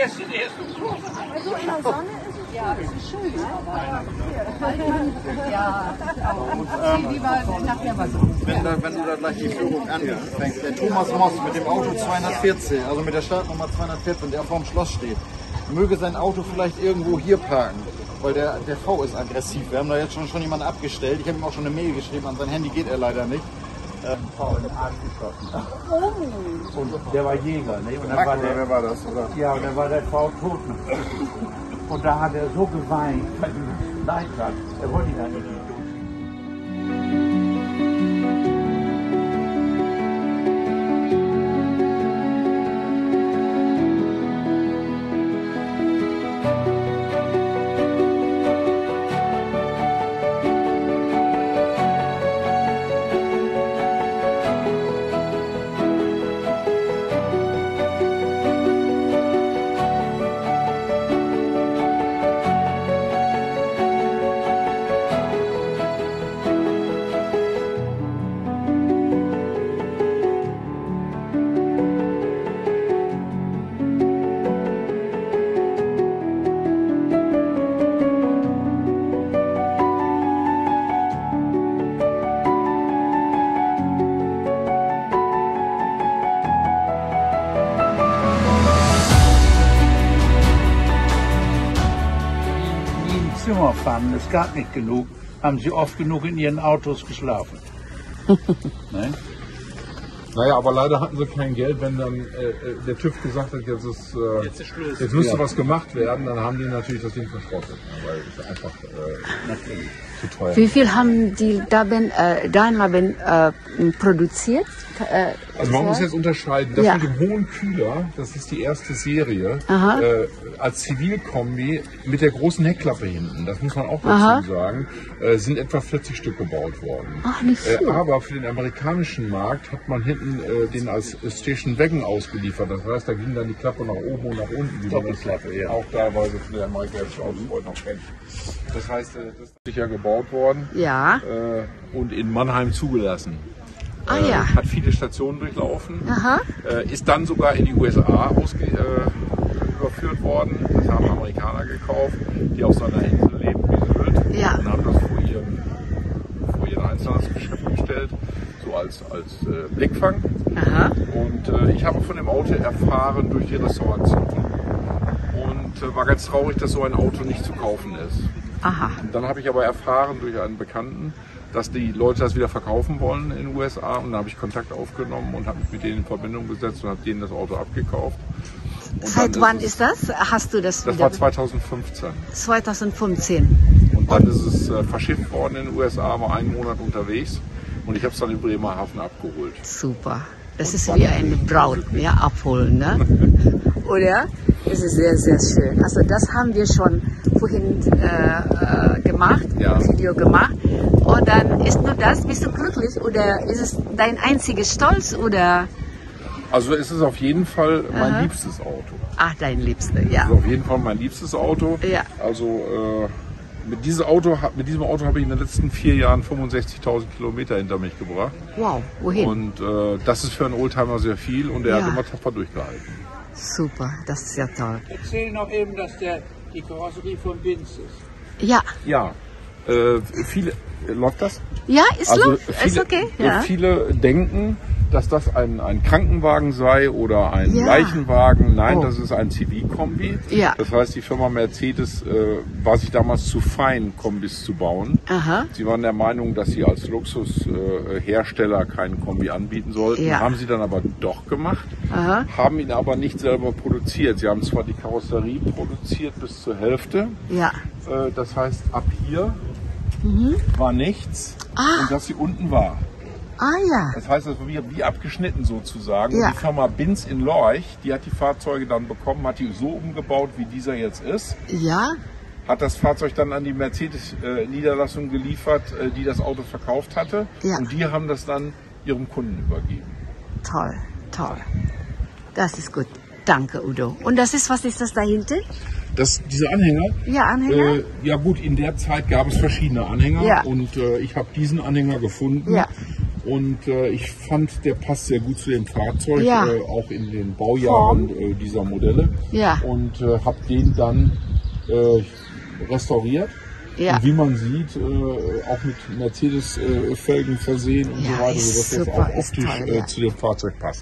erste große. Also in der Sonne ist es ja, es ist schön. Wenn du da gleich die Führung anfängst, der Thomas Moss mit dem Auto 214, also mit der Startnummer 214, der vorm Schloss steht, möge sein Auto vielleicht irgendwo hier parken, weil der V ist aggressiv. Wir haben da jetzt schon jemanden abgestellt. Ich habe ihm auch schon eine Mail geschrieben, an sein Handy geht er leider nicht. V in den Arsch geschossen. Und der war Jäger, ne? Und dann war der, wer war das? Oder? ja, und dann war der V tot. Und da hat er so geweint, weil ihm leid hat. Er wollte ihn eigentlich nicht tun. Zimmer fanden, es gab nicht genug, haben sie oft genug in ihren Autos geschlafen. Ne? Naja, aber leider hatten sie kein Geld, wenn dann der TÜV gesagt hat, jetzt müsste was gemacht werden, dann haben die natürlich das Ding verschrottet, weil es einfach zu teuer ist. Wie viel haben die Daimler produziert? Also man muss jetzt unterscheiden, das mit dem hohen Kühler, das ist die erste Serie, als Zivilkombi mit der großen Heckklappe hinten, das muss man auch dazu sagen, sind etwa 40 Stück gebaut worden. Ach, nicht viel. Aber für den amerikanischen Markt hat man hinten den als Station Wagon ausgeliefert, das heißt, da ging dann die Klappe nach oben und nach unten, wie man das auch teilweise für den amerikanischen Autosport noch kennt. Das heißt, das ist sicher gebaut worden und in Mannheim zugelassen. Hat viele Stationen durchlaufen, ist dann sogar in die USA überführt worden. Das haben Amerikaner gekauft, die auf so einer Insel leben wie Sylt und haben das vor ihren Einzelhandelsgeschäft gestellt, so als Blickfang. Und ich habe von dem Auto erfahren durch die Restauration und war ganz traurig, dass so ein Auto nicht zu kaufen ist. Und dann habe ich aber erfahren durch einen Bekannten, dass die Leute das wieder verkaufen wollen in den USA, und da habe ich Kontakt aufgenommen und habe mich mit denen in Verbindung gesetzt und habe denen das Auto abgekauft. Und seit wann ist das? Hast du das? Das war 2015. 2015. Und dann ist es verschifft worden in den USA, war einen Monat unterwegs und ich habe es dann in Bremerhaven abgeholt. Super. Das ist wie eine Braut, abholen, ne? Oder? Das ist sehr, sehr schön. Also das haben wir schon vorhin gemacht, Video gemacht. Und dann ist nur das, bist du glücklich oder ist es dein einziges Stolz oder? Also es ist auf jeden Fall mein liebstes Auto. Ach, dein Liebster, ja. Es ist auf jeden Fall mein liebstes Auto. Ja. Also mit diesem Auto habe ich in den letzten 4 Jahren 65.000 Kilometer hinter mich gebracht. Wow, wohin? Und das ist für einen Oldtimer sehr viel und er hat immer tapfer durchgehalten. Super, das ist ja toll. Erzähl noch eben, dass die Karosserie von Binz ist. Ja. Ja, viele, läuft das? Ja, ist viele, okay. Ja. Viele denken, dass das ein Krankenwagen sei oder ein Leichenwagen. Nein, das ist ein CV-Kombi. Ja. Das heißt, die Firma Mercedes war sich damals zu fein, Kombis zu bauen. Sie waren der Meinung, dass sie als Luxushersteller keinen Kombi anbieten sollten. Ja. Haben sie dann aber doch gemacht, haben ihn aber nicht selber produziert. Sie haben zwar die Karosserie produziert bis zur Hälfte. Ja. Das heißt, ab hier war nichts und das hier unten war. Das heißt, das war wie abgeschnitten sozusagen. Ja. Und die Firma Binz in Lorch, die hat die Fahrzeuge dann bekommen, hat die so umgebaut, wie dieser jetzt ist. Ja. Hat das Fahrzeug dann an die Mercedes-Niederlassung geliefert, die das Auto verkauft hatte. Ja. Und die haben das dann ihrem Kunden übergeben. Toll, toll. Das ist gut. Danke, Udo. Und was ist das dahinter? Diese Anhänger? Ja, Anhänger? Ja gut, in der Zeit gab es verschiedene Anhänger. Ja. Und ich habe diesen Anhänger gefunden. Ja. Und ich fand, der passt sehr gut zu dem Fahrzeug, Ja. auch in den Baujahren dieser Modelle. Ja. Und habe den dann restauriert. Ja. Und wie man sieht, auch mit Mercedes-Felgen versehen und Ja, so weiter, ist sodass das super, auch ist optisch toll, ja. zu dem Fahrzeug passt.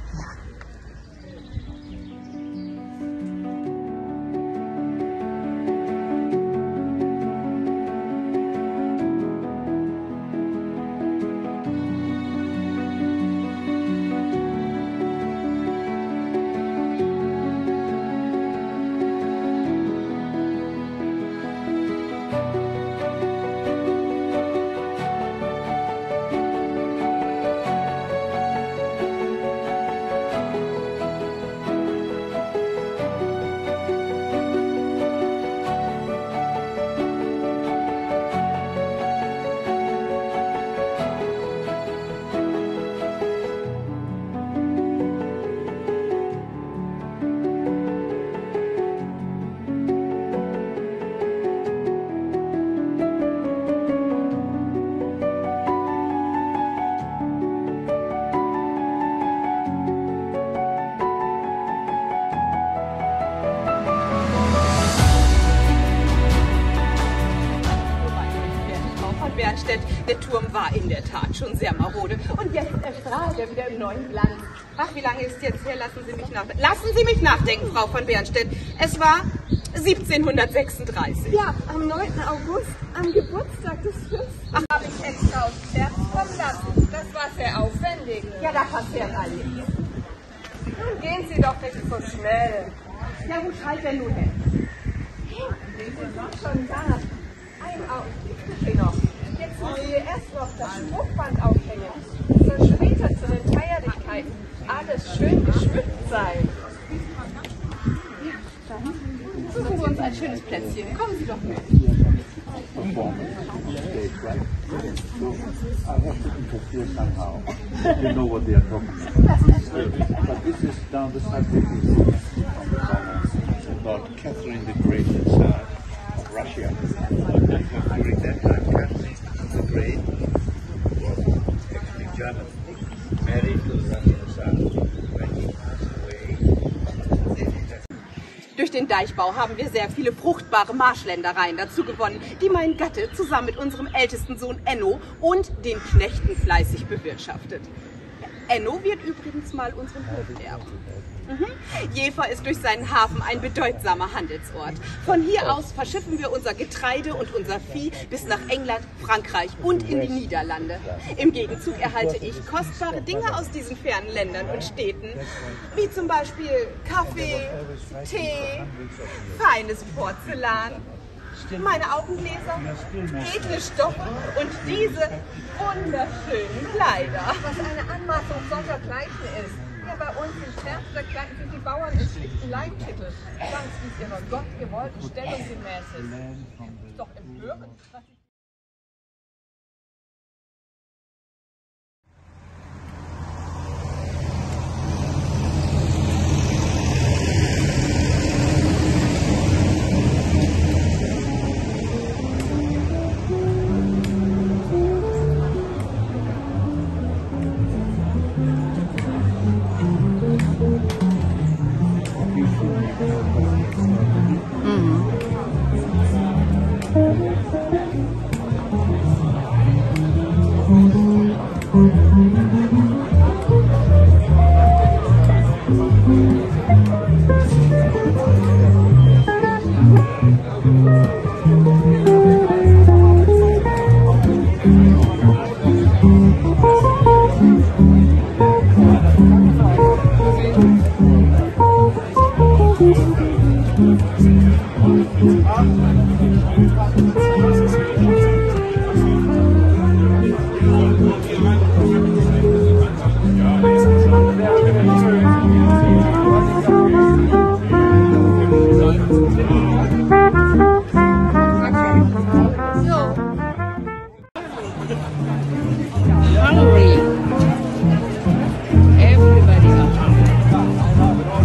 Bernstedt, der Turm war in der Tat schon sehr marode. Und jetzt erstrahlt er wieder im neuen Glanz. Ach, wie lange ist jetzt her? Lassen Sie mich nachdenken, Frau von Bernstedt. Es war 1736. Ja, am 9. August, am Geburtstag des Fürsten. Ach, habe ich extra aus Scherz kommen lassen. Das war sehr aufwendig. Ja, da passiert alles. Nun gehen Sie doch nicht so schnell. Ja, wo schallt er nun hin? Sie sind schon da. Ein Augenblick, bitte noch. Jetzt müssen wir erst noch das Spruchband aufhängen. Es soll später zu den Feierlichkeiten alles schön geschmückt sein. Ja, dann suchen wir uns ein schönes Plätzchen. Kommen Sie doch mit. You know what they are talking about. But this is down the side about Catherine the Great of Russia. During that time, Catherine the Great was actually German, married to the Russian Tsar. When he passed away, Durch den Deichbau haben wir sehr viele fruchtbare Marschländereien dazu gewonnen, die mein Gatte zusammen mit unserem ältesten Sohn Enno und den Knechten fleißig bewirtschaftet. Enno wird übrigens mal unseren Hof erben. Jever ist durch seinen Hafen ein bedeutsamer Handelsort. Von hier aus verschiffen wir unser Getreide und unser Vieh bis nach England, Frankreich und in die Niederlande. Im Gegenzug erhalte ich kostbare Dinge aus diesen fernen Ländern und Städten, wie zum Beispiel Kaffee, Tee, feines Porzellan, meine Augengläser, edle Stoffe und diese wunderschönen Kleider. Was eine Anmaßung sondergleichen ist. Hier bei uns in Scherster kleiden sich die Bauern in schlichten Leibtitel, ganz wie ihrer gottgewollten Stellung gemäß ist. Ist doch empörend. Hungry. Everybody are hungry.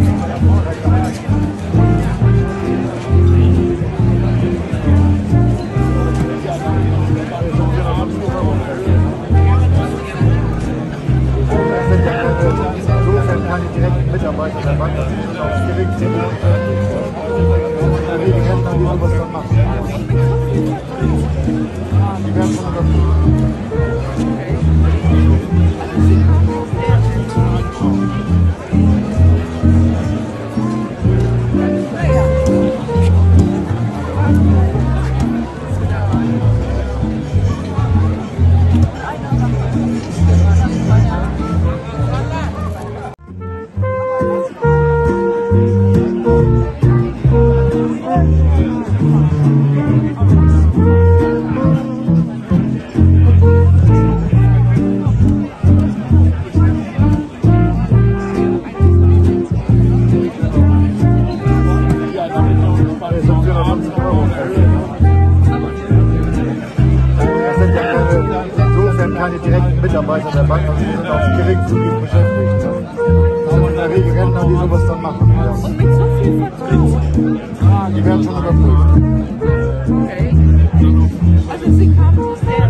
Mitarbeiter der Bank, also die sind auch geringfügig beschäftigt. Aber in der Regel Rentner, die sowas dann machen. Ja. Und mit so viel Vertrieb. Die werden schon überprüft. Okay. Also Sie kamen aus der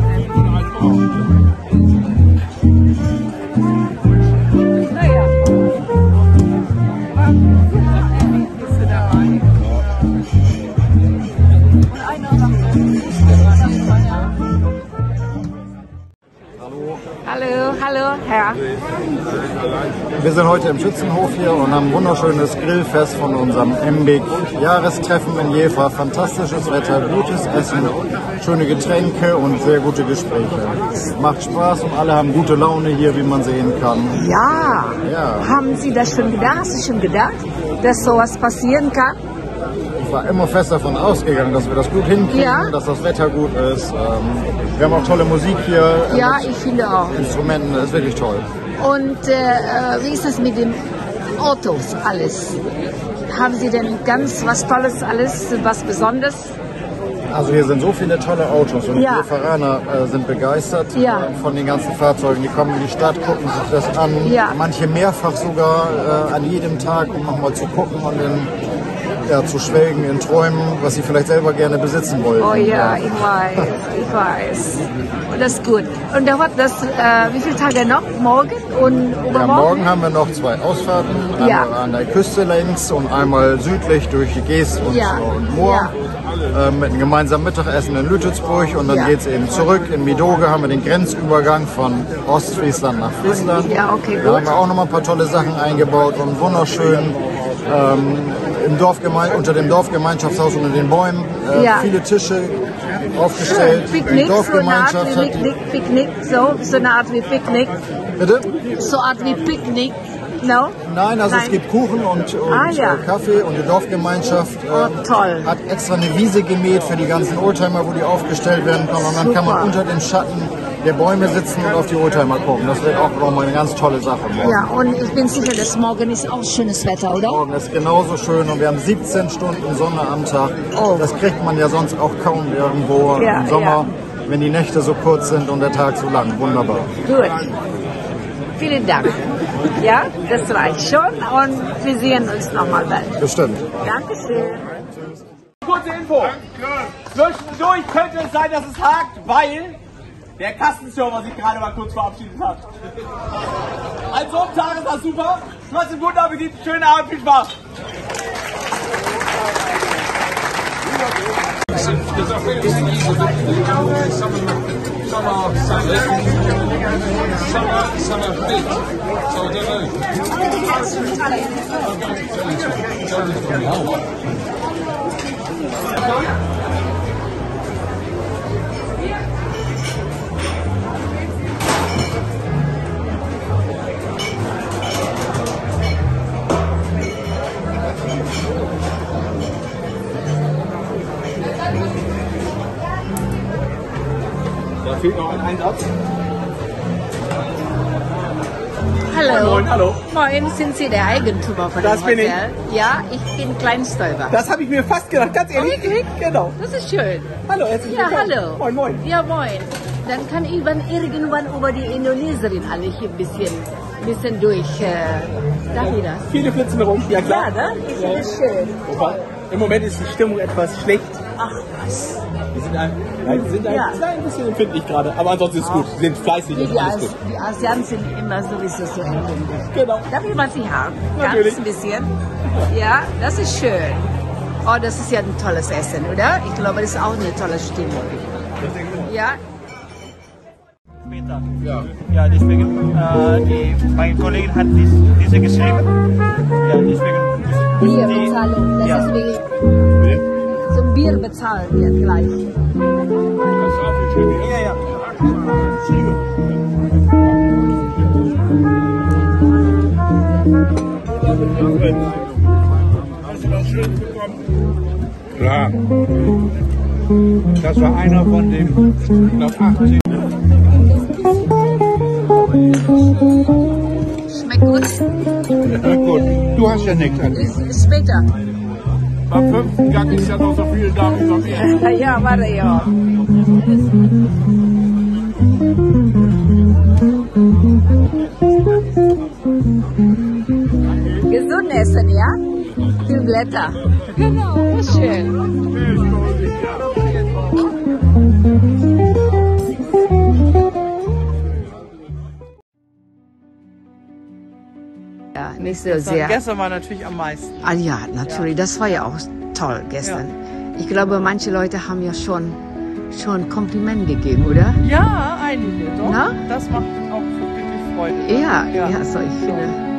naja. Aber Erlebnisse dabei. Und einer sagt, Hallo, hallo, Herr. Wir sind heute im Schützenhof hier und haben ein wunderschönes Grillfest von unserem MBIC-Jahrestreffen in Jever. Fantastisches Wetter, gutes Essen, schöne Getränke und sehr gute Gespräche. Es macht Spaß und alle haben gute Laune hier, wie man sehen kann. Ja. Ja. Haben Sie das schon gedacht? Hast du schon gedacht, dass sowas passieren kann? Ich war immer fest davon ausgegangen, dass wir das gut hinkriegen, Ja. dass das Wetter gut ist. Wir haben auch tolle Musik hier. Ja, mit ich finde auch. Instrumenten, das ist wirklich toll. Und wie ist das mit den Autos alles? Haben Sie denn ganz was Tolles alles, was Besonderes? Also hier sind so viele tolle Autos und Ja. die Fahraner sind begeistert Ja. von den ganzen Fahrzeugen. Die kommen in die Stadt, gucken sich das an. Ja. Manche mehrfach sogar an jedem Tag, um nochmal zu gucken und zu schwelgen in Träumen, was sie vielleicht selber gerne besitzen wollen. Oh ja, ich weiß. Und das ist gut. Und dauert das, wie viele Tage noch? Morgen und Ja, übermorgen? morgen haben wir noch 2 Ausfahrten, Ja. einmal an der Küste längs und einmal südlich durch Geest und, Ja. und Moor. Mit einem gemeinsamen Mittagessen in Lütelsburg und dann Ja. geht es eben zurück. In Midoge haben wir den Grenzübergang von Ostfriesland nach Friesland. Ja, okay, Da gut. haben wir auch noch mal ein paar tolle Sachen eingebaut und wunderschön unter dem Dorfgemeinschaftshaus unter den Bäumen. Ja. Viele Tische aufgestellt. Picknick, Die so eine Art Dorfgemeinschaft wie hat Picknick, so eine Art wie Picknick. Bitte? So eine Art wie Picknick, no? Nein, also Nein. es gibt Kuchen und ja. Kaffee und die Dorfgemeinschaft Toll. hat extra eine Wiese gemäht für die ganzen Oldtimer, wo die aufgestellt werden können. Und dann kann man Super. unter dem Schatten der Bäume sitzen und auf die Oldtimer gucken. Das wird auch nochmal eine ganz tolle Sache. Morgen. Ja, und ich bin sicher, dass morgen ist auch schönes Wetter, oder? Morgen ist genauso schön und wir haben 17 Stunden Sonne am Tag. Oh. Das kriegt man ja sonst auch kaum irgendwo Ja, im Sommer, wenn die Nächte so kurz sind und der Tag so lang. Wunderbar. Gut. Vielen Dank. Ja, das reicht schon und wir sehen uns nochmal bald. Bestimmt. Dankeschön. Kurze Info. Zwischendurch könnte es sein, dass es hakt, weil der Kassenserver sich gerade mal kurz verabschiedet hat. An so einem Tag ist das super. Trotzdem guten Appetit, schönen Abend, viel Spaß. Some are big, so I don't know. Da fehlt noch ein Einsatz. Hallo. Moin, hallo. Moin, sind Sie der Eigentümer von Das dem bin Hotel? Ja, ich bin Kleinstäuber. Das habe ich mir fast gedacht, ganz ehrlich. Wirklich? Genau. Das ist schön. Hallo, herzlich Ja, willkommen. hallo. Moin, moin. Ja, moin. Dann kann ich irgendwann über die Indonesierin alle hier ein bisschen durch. Darf ich das? Viele flitzen rum, ja klar. Ja, ne? Ich finde es schön. Super. Im Moment ist die Stimmung etwas schlecht. Ach was. Wir sind ein Ja. klein bisschen empfindlich gerade, aber ansonsten ist es gut. Sie sind fleißig, Die, ist alles gut. die Asiaten sind immer sowieso so empfindlich. Genau. Darf ich mal Sie haben? Natürlich. Ganz ein bisschen. Ja, das ist schön. Oh, das ist ja ein tolles Essen, oder? Ich glaube, das ist auch eine tolle Stimmung. Ja? Später. Ja, deswegen, meine Kollegin hat diese geschrieben. Ja, deswegen Bier die, bezahlen. Das ja. ist wie so Bier bezahlen wir gleich. Ja, ja. Klar. Das war einer von dem, ich glaube, 18. Schmeckt gut. Ja, gut, du hast ja nichts an. Bis später. Beim 5. Gang ist ja noch so viel da wie beim 1. Ja, warte ja. Gesund essen, ja? Viel Blätter. Genau, schön. Ja, nicht so sehr. Gestern war natürlich am meisten. Ah ja, natürlich. Das war ja auch toll gestern. Ich glaube, manche Leute haben ja schon Kompliment gegeben, oder? Ja, einige, doch. Na? Das macht auch wirklich Freude. Ja, so ich finde.